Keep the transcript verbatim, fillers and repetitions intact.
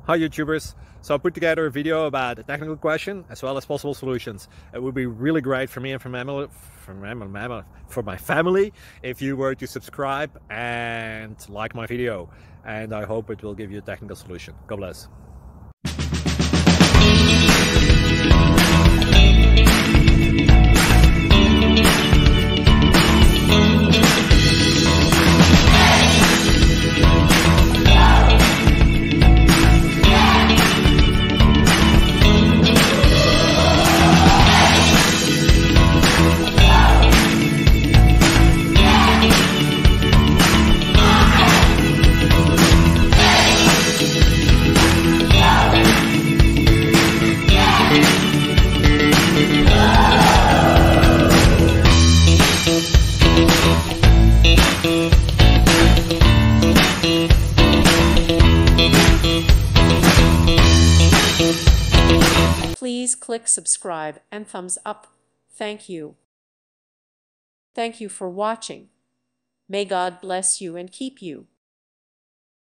Hi YouTubers, so I put together a video about a technical question as well as possible solutions. It would be really great for me and for my, for my, for my family if you were to subscribe and like my video, and I hope it will give you a technical solution. God bless. Please click subscribe and thumbs up. Thank you. Thank you for watching. May God bless you and keep you.